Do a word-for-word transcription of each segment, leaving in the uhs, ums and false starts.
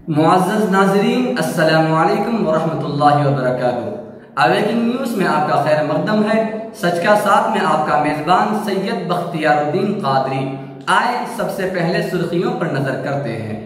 معزز ناظرین السلام علیکم ورحمۃ اللہ وبرکاتہ۔ اویکنگ نیوز میں آپ کا خیر مقدم ہے۔ سچ کا ساتھ میں آپ کا میزبان سید بختیار الدین قادری۔ آئے سب سے پہلے سرخیوں پر نظر کرتے ہیں۔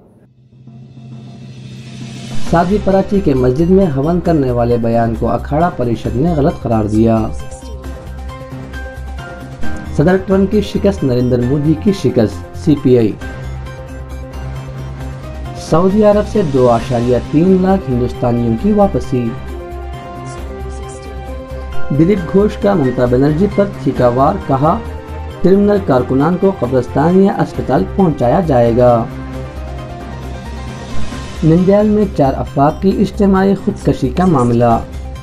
سادھوی پراچی کے مسجد میں ہون کرنے والے بیان کو اکھاڑا پریشد نے غلط قرار دیا۔ صدر ٹرمپ کی شکست، نریندر مودی کی شکست، سی پی آئی۔ سعودی عرب سے دو اشاریہ تین لاکھ ہندوستانیوں کی واپسی۔ دلیپ گھوش کا ممتا بنرجی پر ٹھیکہ وار، کہا ٹرمینل کارکنان کو قبرستان یا اسپتال پہنچایا جائے گا۔ نندیال میں چار افراد کی اجتماعی خودکشی کا معاملہ۔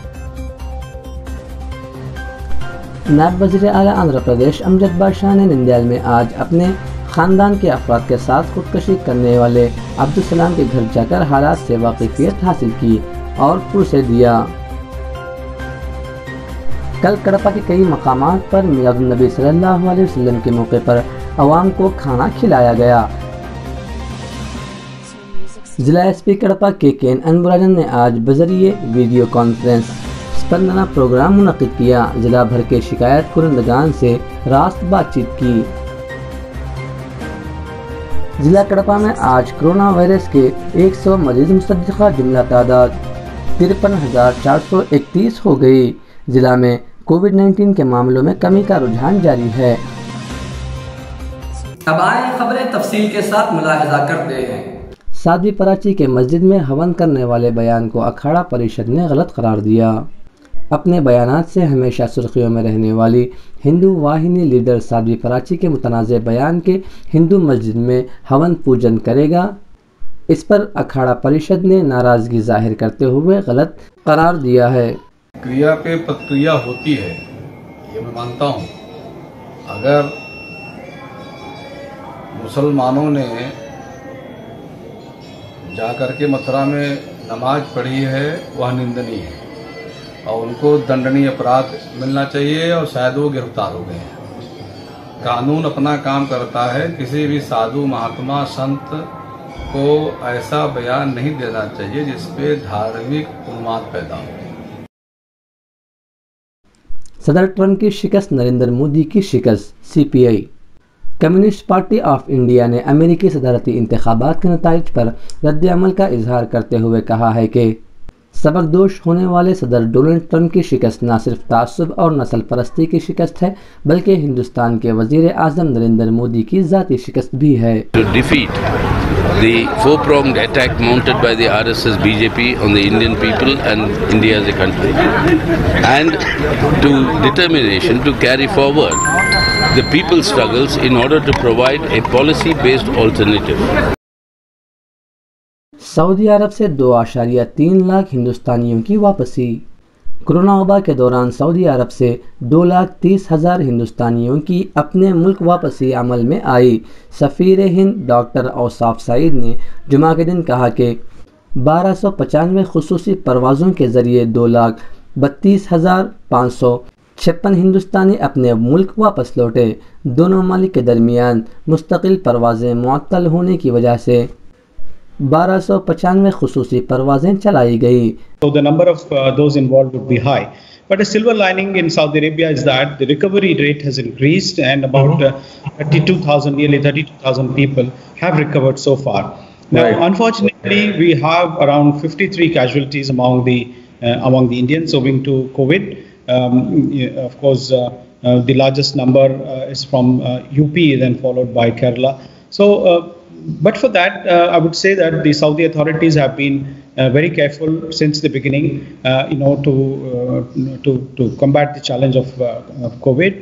نائب وزیر اعلیٰ آندھرا پردیش امجد بادشاہ نے نندیال میں آج اپنے خاندان کے افراد کے ساتھ خودکشی کرنے والے عبدالسلام کے گھر جا کر حالات سے واقفیت حاصل کی اور پرسے دیا۔ کل کڑپا کے کئی مقامات پر میلاد النبی صلی اللہ علیہ وسلم کے موقع پر عوام کو کھانا کھلایا گیا۔ ضلع ایس پی کڑپا کے کین انبراجن نے آج بذریعے ویڈیو کانفرنس سپندنا پروگرام منعقد کیا۔ ضلع بھر کے شکایت کنندگان سے راست بات چیت کی۔ ضلع کڑپا میں آج کرونا وائرس کے ایک سو مزید مصدقہ، جملہ تعداد ترپن ہزار چار سو اکتیس ہو گئی۔ ضلع میں کووڈ نائنٹین کے معاملوں میں کمی کا رجحان جاری ہے۔ اب آئیں خبریں تفصیل کے ساتھ ملاحظہ کرتے ہیں۔ سادھوی پراچی کے مسجد میں ہون کرنے والے بیان کو اکھاڑا پریشد نے غلط قرار دیا۔ اپنے بیانات سے ہمیشہ سرخیوں میں رہنے والی ہندو واہنی لیڈر سادھوی پراچی کے متنازع بیان کے ہندو مسجد میں ہون پوجن کرے گا، اس پر اکھاڑا پریشد نے ناراضگی ظاہر کرتے ہوئے غلط قرار دیا ہے۔ کریا پہ پتکریا ہوتی ہے، یہ میں مانتا ہوں۔ اگر مسلمانوں نے جا کر کے متھرا میں نماز پڑھی ہے، وہ نندنی ہے اور ان کو دنڈنی اپرادھ ملنا چاہیے، اور شاید وہ گرفتار ہو گئے ہیں۔ قانون اپنا کام کرتا ہے، کسی بھی سادھو مہاتما سنت کو ایسا بیان نہیں دینا چاہیے جس پہ دھارمک عنوان پیدا ہو۔ صدر ٹرمپ کی شکست، نریندر مودی کی شکست، C P I. Communist Party of India نے امریکی صدارتی انتخابات کے نتائج پر رد عمل کا اظہار کرتے ہوئے کہا ہے کہ سبکدوش ہونے والے صدر ڈونلڈ ٹرمپ کی شکست نہ صرف تعصب اور نسل پرستی کی شکست ہے، بلکہ ہندوستان کے وزیر اعظم نریندر مودی کی ذاتی شکست بھی ہے۔ To defeat the four-pronged attack mounted by the R S S B J P on the Indian people and India as a country, and to determination to carry forward the people's struggles in order to provide a policy-based alternative. سعودی عرب سے دو اشاریہ تین لاکھ ہندوستانیوں کی واپسی۔ Corona وبا کے دوران سعودی عرب سے دو لاکھ تیس ہزار ہندوستانیوں کی اپنے ملک واپسی عمل میں آئی۔ سفیر ہند ڈاکٹر اوصاف سعید نے جمعہ کے دن کہا کہ بارہ سو پچانوے خصوصی پروازوں کے ذریعے دو لاکھ بتیس ہزار پانچ سو چھپن ہندوستانی اپنے ملک واپس لوٹے۔ دونوں ممالک کے درمیان مستقل پروازیں معطل ہونے کی وجہ سے بارہ سو پچانوے خصوصی پروازیں چلائی گئی۔ So the number of uh, those involved would be high. But a silver lining in Saudi Arabia is that the recovery rate has increased, and about uh, thirty-two thousand, nearly thirty-two thousand people have recovered so far. Now, right. Unfortunately, we have around fifty-three casualties among the uh, among the Indians owing to COVID. Um, of course, uh, uh, the largest number uh, is from uh, U P, then followed by Kerala. So. Uh, But for that, uh, I would say that the Saudi authorities have been uh, very careful since the beginning, uh, you know, to uh, to to combat the challenge of, uh, of COVID.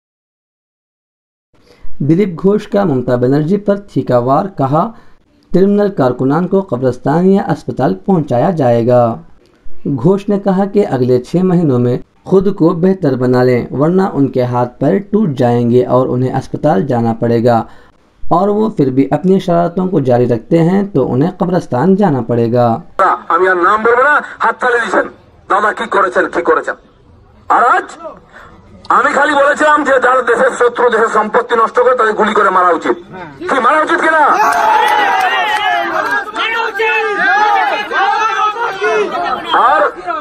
Dilip Ghosh کا ممتا بنرجی پر ٹھیکہ وار، کہا terminal کارکنان کو قبرستان یا اسپتال پہنچایا جائے گا۔ گھوش نے کہا کہ اگلے چھ مہینوں میں خود کو بہتر بنا لیں، ورنہ ان کے ہاتھ پیر ٹوٹ جائیں گے اور انہیں اسپتال جانا پڑے گا، اور وہ پھر بھی اپنی شرارتوں کو جاری رکھتے ہیں تو انہیں قبرستان جانا پڑے گا۔ আমি আর নাম বলবো না, হাত তালি দিয়েছেন, দাদা কি করেছেন কি করেছেন। আর আজ আমি খালি বলেছিলাম যে যারা দেশের শত্রু, দেশের সম্পত্তি নষ্ট করে তাদের গুলি করে মারা উচিত। কি মারা উচিত কিনা?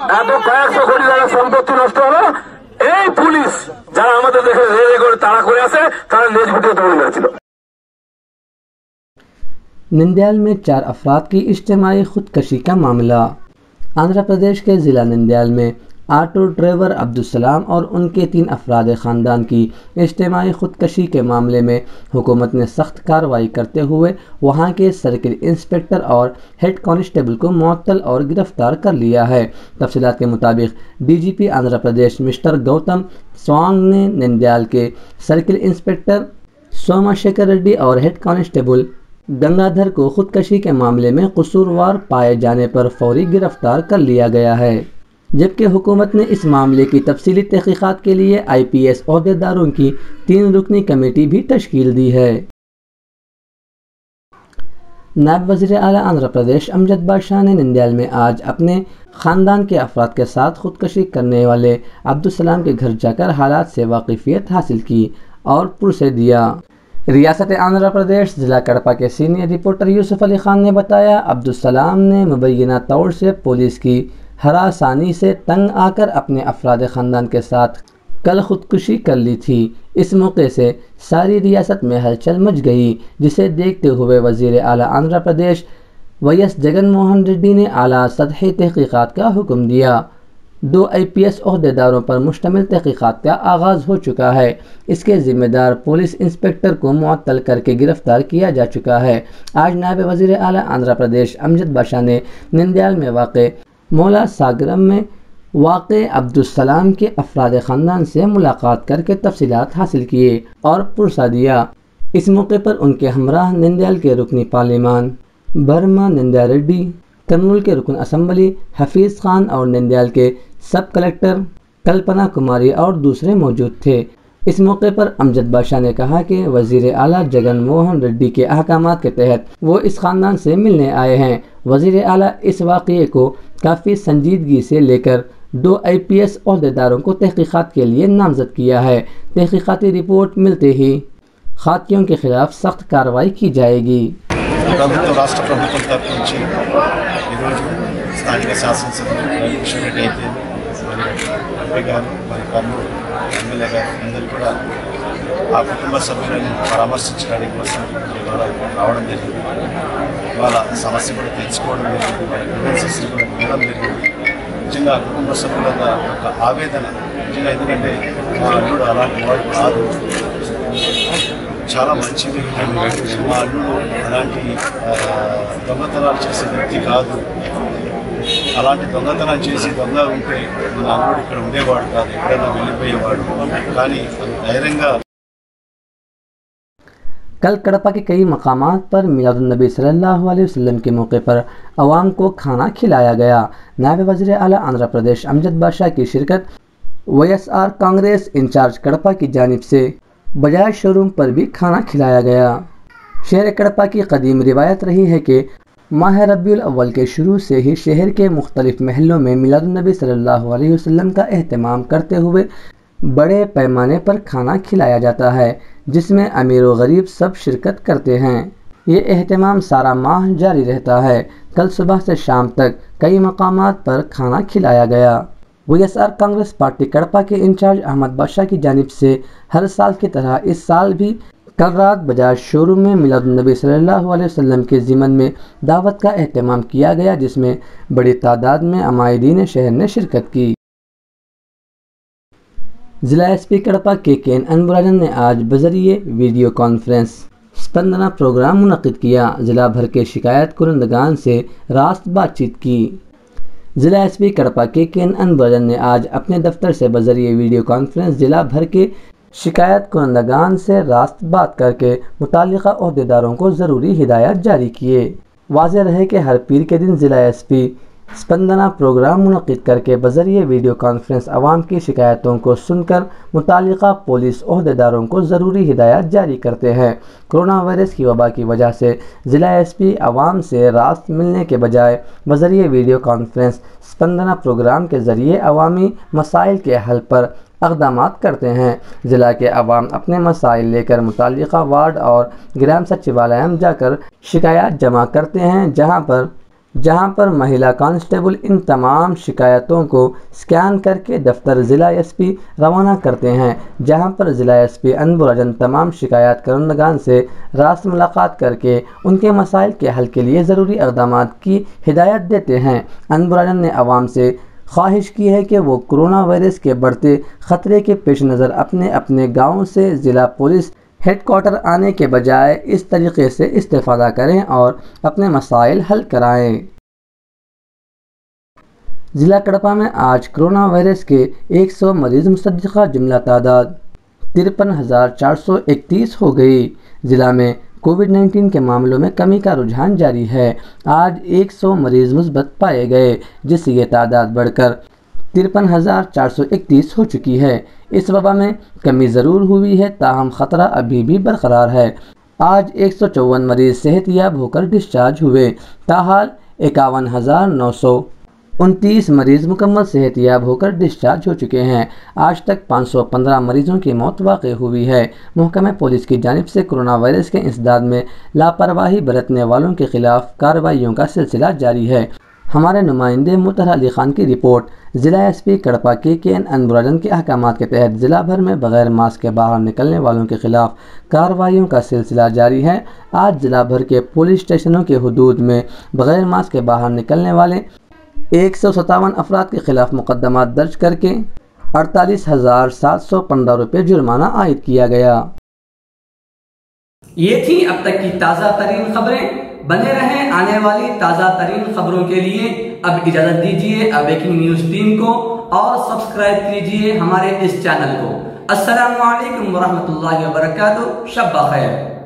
এত কয়েকশো কোটি টাকার সম্পত্তি নষ্ট হলো এই পুলিশ যারা আমাদের দেখে রেলে করে তাড়া করে আছে তারা লেজ গুটিয়ে দৌড়ে মেরেছিল। नंदयाल में चार अफराद की इज्तिमाई खुदकशी का मामला। आंध्र प्रदेश के ज़िला नंदयाल में ऑटो ड्राइवर अब्दुलसलाम और उनके तीन अफराद ख़ानदान की इज्तिमाई खुदकशी के मामले में हुकूमत ने सख्त कार्रवाई करते हुए वहां के सर्किल इंस्पेक्टर और हेड कांस्टेबल को मुअत्तल और गिरफ्तार कर लिया है। तफसीलात के मुताबिक डीजीपी आंध्र प्रदेश मिस्टर गौतम स्वांग ने नंदयाल के सर्किल इंस्पेक्टर सोमाशेखर रेड्डी और हेड कांस्टेबल गंगाधर को खुदकशी के मामले में कसूरवार पाए जाने पर फौरी गिरफ्तार कर लिया गया है, जबकि हुकूमत ने इस मामले की तफसीली तहकीकात के लिए आई पी एस अहदेदारों की तीन रुकनी कमेटी भी तश्कील दी है। नायब वज़ीर आला आंध्र प्रदेश अमजद बादशाह ने नंदयाल में आज अपने ख़ानदान के अफराद के साथ खुदकशी करने वाले अब्दुलसलाम के घर जाकर हालात से वाकिफियत हासिल की और पुरसे दिया। रियासत आंध्र प्रदेश ज़िला कड़पा के सीनियर रिपोर्टर यूसुफ अली खान ने बताया, अब्दुलसलाम ने मुबैना तौर से पुलिस की हरासानी से तंग आकर अपने अफराद ख़ानदान के साथ कल खुदकुशी कर ली थी। इस मौके से सारी रियासत में हलचल मच गई, जिसे देखते हुए वज़ीर आला आंध्र प्रदेश वाई एस जगन मोहन रेड्डी ने आला सतही तहकीकात का हुक्म दिया। दो आई पी एस अहदेदारों पर मुश्तमिल तहकीकात का आगाज़ हो चुका है। इसके ज़िम्मेदार पुलिस इंस्पेक्टर को मुअत्तल करके गिरफ्तार किया जा चुका है। आज नायब वज़ीर आला आंध्र प्रदेश अमजद बादशाह ने नंदयाल में वाक़े मौला सागरम में वाक़े अब्दुलसलाम के अफराद ख़ानदान से मुलाकात करके तफसीलात हासिल किए और पुरसा दिया। इस मौके पर उनके हमराह नंदयाल के रुकनी पार्लिमान बर्मा नंदा रेड्डी, कर्नूल के रुकन असम्बली हफीज़ खान और नंदयाल के सब कलेक्टर कल्पना कुमारी और दूसरे मौजूद थे। इस मौके पर अमजद बादशाह ने कहा कि वज़ीर आला जगन मोहन रेड्डी के अहकामात के तहत वो इस ख़ानदान से मिलने आए हैं। वज़ीर आला इस वाक़ये को काफ़ी संजीदगी से लेकर दो आई पी एस अहदेदारों को तहकीकात के लिए नामज़द किया है। तहकीकाती रिपोर्ट मिलते ही खातियों के खिलाफ सख्त कार्रवाई की जाएगी। ప్రభుత్వం రాష్ట్ర ప్రభుత్వం తరఫు నుంచి ఈరోజు స్థానిక శాసనసభ్యులు కిషన్ రెడ్డి అయితే మరి ఎంపీ గారు మరి కర్నూలు ఎమ్మెల్యే గారు అందరూ కూడా ఆ కుటుంబ సభ్యులను పరామర్శించడానికి కోసం ఇవాళ రావడం జరిగింది. ఇవాళ సమస్య కూడా తెలుసుకోవడం జరిగింది, వాళ్ళ గ్రీవెన్సెస్ కూడా వినడం జరిగింది. నిజంగా కుటుంబ సభ్యుల యొక్క ఆవేదన నిజంగా ఎందుకంటే మా అల్లుడు అలాంటి వాడు కాదు, చాలా మంచిది, మా అల్లుడు అలాంటి దొంగతనాలు చేసే వ్యక్తి కాదు, అలాంటి దొంగతనాలు చేసి దొంగ ఉంటే మన అల్లుడు ఇక్కడ ఉండేవాడు కాదు, ఎక్కడైనా వెళ్ళిపోయేవాడు. కానీ ధైర్యంగా कल कड़पा के कई मकामात पर मिलादुन्नबी सल्लल्लाहु अलैहि वसल्लम के मौके पर अवाम को खाना खिलाया गया। नायब वज़ीर आला आंध्र प्रदेश अमजद बादशाह की शिरकत Y S R Congress incharge Kadapa की जानिब से बजाज शोरूम पर भी खाना खिलाया गया। शहर कड़पा की कदीम रिवायत रही है कि माह रबीउल अव्वल के शुरू से ही शहर के मुख्तलिफ महलों में मिलादुन्नबी सल्लल्लाहु अलैहि वसल्लम का एहतमाम करते हुए बड़े पैमाने पर खाना खिलाया जाता है, जिसमें अमीर व गरीब सब शिरकत करते हैं। ये एहतमाम सारा माह जारी रहता है। कल सुबह से शाम तक कई मकामात पर खाना खिलाया गया। Y S R Congress party Kadapa के इंचार्ज अहमद बादशाह की जानिब से हर साल की तरह इस साल भी कल रात बजाज शोरूम में मिलादुन्नबी सल्लल्लाहु अलैहि वसल्लम के ज़िमन में दावत का एहतमाम किया गया, जिसमें बड़ी तादाद में अमायदीन शहर ने शिरकत की। ज़िला एस पी कड़पा के के एन अनबुराजन ने आज बजरिए वीडियो कॉन्फ्रेंस स्पंदना प्रोग्राम मुनक़िद किया। ज़िला भर के शिकायत कुरंदगान से रास्त बातचीत की। ज़िला एस पी कड़पा के के एन अनबुराजन ने आज अपने दफ्तर से बजरिए वीडियो कॉन्फ्रेंस ज़िला भर के शिकायत कुरंदगान से रास्त बात करके मुताल्लिक़ा अहदेदारों को ज़रूरी हिदायत जारी किए। वाज़ेह रहे कि हर पीर के दिन ज़िला एस पी स्पंदना प्रोग्राम मुनक़िद करके बज़रिए वीडियो कॉन्फ्रेंस आवाम की शिकायतों को सुनकर मुताल्लिक़ा पुलिस अहदेदारों को ज़रूरी हिदायत जारी करते हैं। कोरोना वायरस की वबा की वजह से ज़िला एस पी आवाम से रास्त मिलने के बजाय बज़रिए वीडियो कॉन्फ्रेंस स्पंदना प्रोग्राम के ज़रिए अवामी मसाइल के हल पर इक़दामात करते हैं। ज़िला के अवाम अपने मसाइल लेकर मुताल्लिक़ा वार्ड और ग्राम सचिवालय में जाकर शिकायत जमा करते हैं, जहां पर जहां पर महिला कांस्टेबल इन तमाम शिकायतों को स्कैन करके दफ्तर ज़िला एस पी रवाना करते हैं, जहां पर ज़िला एस पी अनबुराजन तमाम शिकायत करंदगान से रास्त मुलाकात करके उनके मसाइल के हल के लिए ज़रूरी इक़दाम की हिदायत देते हैं। अनबुराजन ने आवाम से ख्वाहिश की है कि वो कोरोना वायरस के बढ़ते ख़तरे के पेश नज़र अपने अपने गाँव से ज़िला पुलिस हेड क्वार्टर आने के बजाय इस तरीके से इस्तेफ़ादा करें और अपने मसाइल हल कराएं। ज़िला कड़पा में आज कोरोना वायरस के एक सौ मरीज़ मुसद्दिक़ा जुमला तादाद तिरपन हज़ार चार सौ इकतीस हो गई। ज़िला में कोविड नाइन्टीन के मामलों में कमी का रुझान जारी है। आज एक सौ मरीज़ मुस्बत पाए गए, जिससे ये तादाद बढ़कर तिरपन हज़ार चार सौ इकतीस हो चुकी है। इस वबा में कमी ज़रूर हुई है, ताहम ख़तरा अभी भी बरकरार है। आज एक सौ चौवन मरीज़ सेहतयाब होकर डिस्चार्ज हुए। ताहाल इक्यावन हज़ार नौ सौ उनतीस मरीज़ मुकम्मल सेहतयाब होकर डिस्चार्ज हो चुके हैं। आज तक पाँच सौ पंद्रह मरीज़ों की मौत वाक़ई हुई है। महकमा पुलिस की जानिब से कोरोना वायरस के इंसदाद में लापरवाही बरतने वालों के खिलाफ कार्रवाइयों का सिलसिला जारी है। हमारे नुमाइंदे मुतहर अली खान की रिपोर्ट। ज़िला एस पी कड़पा के के एन अनबुराजन के अहकामात के तहत ज़िला भर में बग़ैर मास्क के बाहर निकलने वालों के खिलाफ कार्रवाइयों का सिलसिला जारी है। आज ज़िला भर के पुलिस स्टेशनों के हुदूद में बग़ैर मास्क के बाहर निकलने वाले एक सौ सत्तावन अफराद के खिलाफ मुकदमा दर्ज करके अड़तालीस हज़ार सात सौ पंद्रह रुपये जुर्माना आयद किया गया। ये थी अब तक की ताज़ा तरीन खबरें। बने रहें आने वाली ताज़ा तरीन खबरों के लिए। अब इजाज़त दीजिए अवेकिंग न्यूज़ टीम को और सब्सक्राइब कीजिए हमारे इस चैनल को। अस्सलामु अलैकुम वरहमतुल्लाहि वबरकातुहू। शब बख़ैर।